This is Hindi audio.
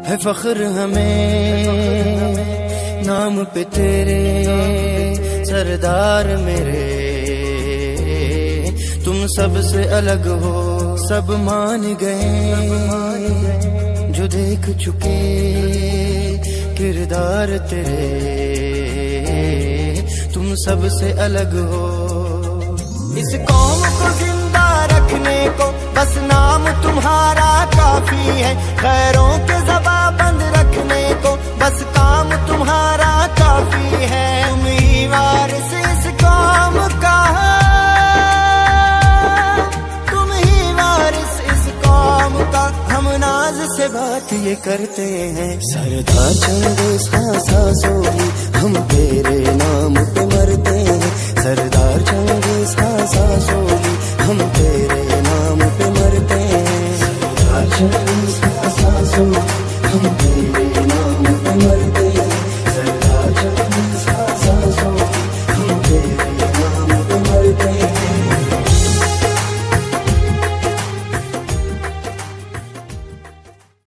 है फख्र हमें नाम पे तेरे सरदार मेरे। तुम सबसे अलग हो सब मान गए, जो देख चुके किरदार तेरे। तुम सबसे अलग हो। इस कौम को जिंदा रखने को बस नाम तुम्हारा काफी है। खैरों के ज़बां बंद रखने को बस काम तुम्हारा काफी है। तुम ही वारिस इस कौम का, तुम ही वारिस इस कौम का। हम नाज से बात ये करते हैं, सरदार चंगेज़ खां सासोली हम तेरे नाम पे मरते हैं। सरदार चंगेज़ खां सासोली हम तेरे नाम पे मरते हैं। सरदार चंगेज़ खां सासोली हम तेरे